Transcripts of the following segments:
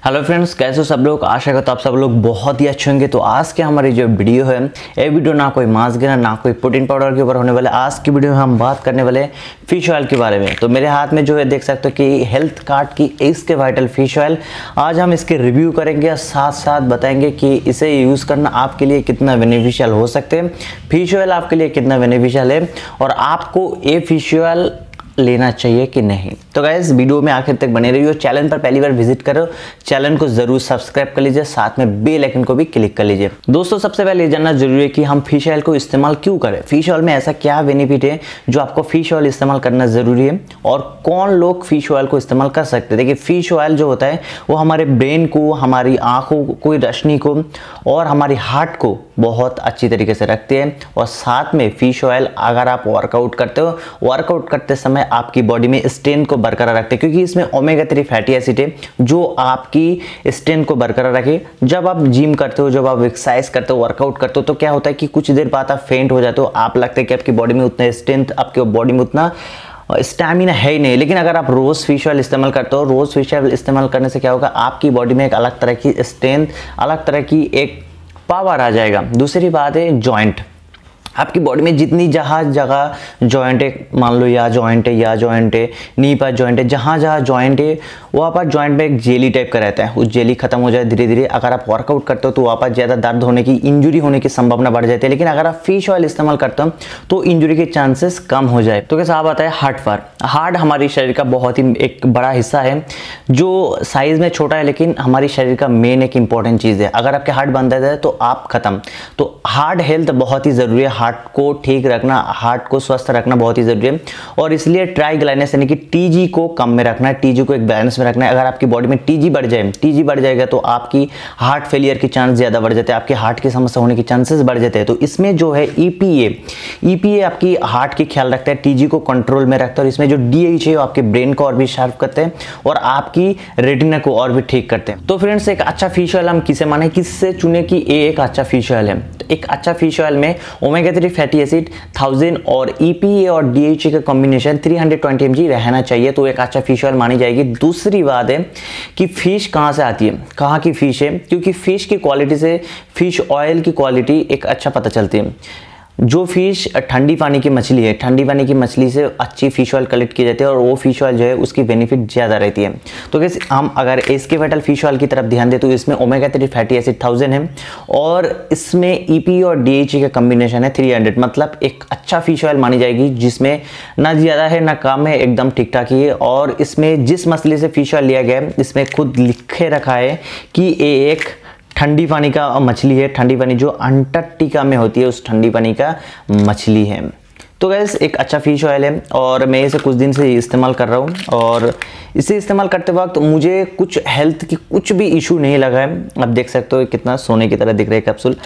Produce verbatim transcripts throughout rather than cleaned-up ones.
Hello friends, कैसे हो सब लोग। आशा करता हूँ आप सब लोग बहुत ही अच्छे होंगे। तो आज के हमारी जो वीडियो है, ये वीडियो ना कोई मांस गिना ना कोई प्रोटीन पाउडर के ऊपर होने वाले। आज की वीडियो में हम बात करने वाले फिश ऑयल के बारे में। तो मेरे हाथ में जो है देख सकते हो कि हेल्थ कार्ड की इसके वाइटल फिश ऑयल। आज हम इसके रिव्यू करेंगे, साथ साथ बताएंगे कि इसे यूज़ करना आपके लिए कितना बेनिफिशियल हो सकते हैं, फिश ऑयल आपके लिए कितना बेनिफिशियल है और आपको ये फिश ऑयल लेना चाहिए कि नहीं। तो गाइस वीडियो में आखिर तक बने रहिए। चैनल पर पहली बार विजिट करो, चैनल को जरूर सब्सक्राइब कर लीजिए, साथ में बेल आइकन को भी क्लिक कर लीजिए। दोस्तों, सबसे पहले ये जानना जरूरी है कि हम फिश ऑयल को इस्तेमाल क्यों करें, फिश ऑयल में ऐसा क्या बेनिफिट है जो आपको फिश ऑयल इस्तेमाल करना जरूरी है और कौन लोग फिश ऑयल को इस्तेमाल कर सकते हैं। देखिए, फिश ऑयल जो होता है वो हमारे ब्रेन को, हमारी आंखों को, रोशनी को और हमारी हार्ट को बहुत अच्छी तरीके से रखते हैं। और साथ में फिश ऑयल अगर आप वर्कआउट करते हो, वर्कआउट करते समय आपकी बॉडी में स्ट्रेंथ को बरकरार रखते हैं, क्योंकि इसमें ओमेगा थ्री फैटी एसिड है जो आपकी स्ट्रेंथ को बरकरार रखे। जब आप जिम करते हो, जब आप एक्सरसाइज करते हो, वर्कआउट करते हो, तो क्या होता है कि कुछ देर बाद आप फेंट हो जाते हो। आप लगता है कि आपकी बॉडी में उतना स्ट्रेंथ, आपके बॉडी में उतना स्टैमिना है ही नहीं। लेकिन अगर आप रोज फिश ऑयल इस्तेमाल करते हो, रोज फिश ऑयल इस्तेमाल करने से क्या होगा, आपकी बॉडी में एक अलग तरह की स्ट्रेंथ, अलग तरह की एक पावर आ जाएगा। दूसरी बात है जॉइंट। आपकी बॉडी में जितनी जहाँ जगह जॉइंट है, मान लो या जॉइंट है या जॉइंट है, नी पर जॉइंट है, जहाँ जहाँ जॉइंट है वहाँ पर जॉइंट में एक जेली टाइप का रहता है। उस जेली खत्म हो जाए धीरे धीरे। अगर आप वर्कआउट करते हो तो वहाँ पर ज़्यादा दर्द होने की, इंजुरी होने की संभावना बढ़ जाती है। लेकिन अगर आप फिश ऑयल इस्तेमाल करते हो तो इंजुरी के चांसेस कम हो जाए। तो कैसा आप आता है हार्ट पर। हार्ट हमारी शरीर का बहुत ही एक बड़ा हिस्सा है जो साइज में छोटा है, लेकिन हमारी शरीर का मेन एक इंपॉर्टेंट चीज़ है। अगर आपके हार्ट बंद है तो आप खत्म। तो हार्ट हेल्थ बहुत ही ज़रूरी है। हार्ट को ठीक रखना, हार्ट को स्वस्थ रखना बहुत ही जरूरी है। और इसलिए ट्राइग्लाइनेस यानी कि टीजी को कम में रखना है, टीजी को एक बैलेंस में रखना है। अगर आपकी बॉडी में टीजी बढ़ जाए, टीजी बढ़ जाएगा तो आपकी हार्ट फेलियर के चांस ज्यादा बढ़ जाते हैं, आपके हार्ट की समस्या होने के चांसेस बढ़ जाते हैं। तो इसमें जो है ईपीए, ईपीए आपकी हार्ट की ख्याल रखता है, टीजी को कंट्रोल में रखता है। और इसमें जो डीएच है वो आपके ब्रेन को और भी शार्प करते हैं और आपकी रेटिना को और भी ठीक करते हैं। तो फ्रेंड्स, एक अच्छा फिश ऑयल हम किसे माने, किससे चुने कि ये एक अच्छा फिश ऑयल है। तो एक अच्छा फिश ऑयल में omega three fatty acid thousand और ईपीए और डीएचए का कॉम्बिनेशन तीन सौ बीस एमजी रहना चाहिए, तो एक अच्छा फिश ऑयल मानी जाएगी। दूसरी बात है कि फिश कहाँ से आती है, कहाँ की फिश है, क्योंकि फिश की क्वालिटी से फिश ऑयल की क्वालिटी एक अच्छा पता चलती है। जो फिश ठंडी पानी की मछली है, ठंडी पानी की मछली से अच्छी फिश ऑयल कलेक्ट की जाती है और वो फिश ऑयल जो है उसकी बेनिफिट ज़्यादा रहती है। तो कैसे हम अगर एसके वाइटल फिश ऑयल की तरफ ध्यान दें तो इसमें omega three fatty acid thousand है और इसमें ईपी और डीएचए का कॉम्बिनेशन है थ्री हंड्रेड। मतलब एक अच्छा फिश ऑयल मानी जाएगी जिसमें ना ज़्यादा है ना कम है, एकदम ठीक ठाक ही है। और इसमें जिस मछली से फिश ऑयल लिया गया है इसमें खुद लिखे रखा है कि ये एक ठंडी पानी का मछली है, ठंडी पानी जो अंटार्कटिका में होती है उस ठंडी पानी का मछली है। तो गैस एक अच्छा फिश ऑयल है और मैं इसे कुछ दिन से इस्तेमाल कर रहा हूँ और इसे इस्तेमाल करते वक्त मुझे कुछ हेल्थ की कुछ भी इशू नहीं लगा है। आप देख सकते हो कितना सोने की तरह दिख रहा है कैप्सूल।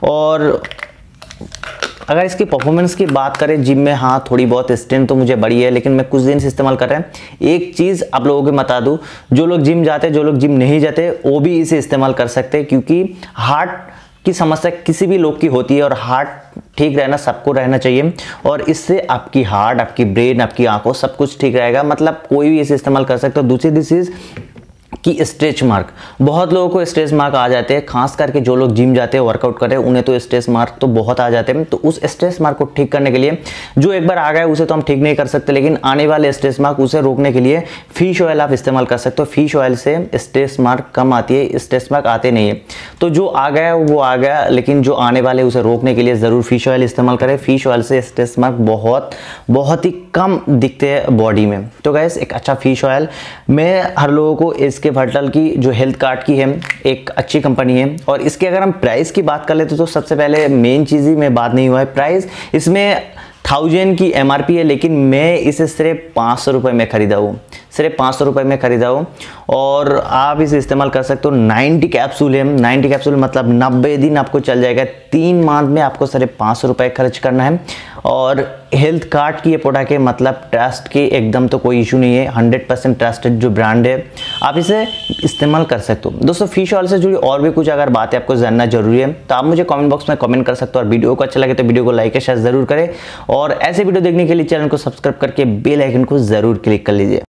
और अगर इसकी परफॉर्मेंस की बात करें जिम में, हाँ थोड़ी बहुत स्ट्रेंथ तो मुझे बड़ी है, लेकिन मैं कुछ दिन से इस्तेमाल कर रहा हूँ। एक चीज़ आप लोगों को बता दूँ, जो लोग जिम जाते हैं, जो लोग जिम नहीं जाते वो भी इसे इस्तेमाल कर सकते हैं, क्योंकि हार्ट की समस्या किसी भी लोग की होती है और हार्ट ठीक रहना सबको रहना चाहिए। और इससे आपकी हार्ट, आपकी ब्रेन, आपकी आंखों सब कुछ ठीक रहेगा। मतलब कोई भी इसे इस्तेमाल कर सकता है। दूसरी डिसीज कि स्ट्रेच मार्क, बहुत लोगों को स्ट्रेच मार्क आ जाते हैं, खास करके जो लोग जिम जाते हैं, वर्कआउट कर रहे हैं, उन्हें तो स्ट्रेच मार्क तो बहुत आ जाते हैं। तो उस स्ट्रेच मार्क को ठीक करने के लिए, जो एक बार आ गया उसे तो हम ठीक नहीं कर सकते, लेकिन आने वाले स्ट्रेच मार्क उसे रोकने के लिए फिश ऑयल आप इस्तेमाल कर सकते हो। फिश ऑयल से स्ट्रेच मार्क कम आती है, स्ट्रेच मार्क आते नहीं है। तो जो आ गया वो आ गया, लेकिन जो आने वाले उसे रोकने के लिए ज़रूर फिश ऑयल इस्तेमाल करें। फिश ऑयल से स्ट्रेच मार्क बहुत बहुत ही कम दिखते हैं बॉडी में। तो गैस एक अच्छा फिश ऑयल मैं हर लोगों को, इसके वाइटल की जो हेल्थ कार्ड की है एक अच्छी कंपनी है। और इसके अगर हम प्राइस की बात कर लेते तो सबसे पहले मेन चीज़ ही में बात नहीं हुआ है प्राइस। इसमें थाउजेंड की एमआरपी है, लेकिन मैं इसे सिर्फ पाँच सौ रुपये में खरीदा हूँ, सिर्फ पाँच सौ रुपये में खरीदा हूँ। और आप इसे इस्तेमाल कर सकते हो। नाइन्टी कैप्सूल है, नाइन्टी कैप्सूल मतलब नब्बे दिन आपको चल जाएगा। तीन मंथ में आपको सिर्फ पाँच सौ रुपये खर्च करना है। और हेल्थ कार्ड की ये प्रोडक्ट है, मतलब ट्रस्ट की एकदम तो कोई इशू नहीं है, हंड्रेड परसेंट ट्रस्टेड जो ब्रांड है, आप इसे इस्तेमाल कर सकते हो। दोस्तों, फिश ऑयल से जुड़ी और भी कुछ अगर बातें आपको जानना जरूरी है तो आप मुझे कमेंट बॉक्स में कमेंट कर सकते हो। और वीडियो को अच्छा लगे तो वीडियो को लाइक और शेयर जरूर करें। और ऐसे वीडियो देखने के लिए चैनल को सब्सक्राइब करके बेल आइकन को जरूर क्लिक कर लीजिए।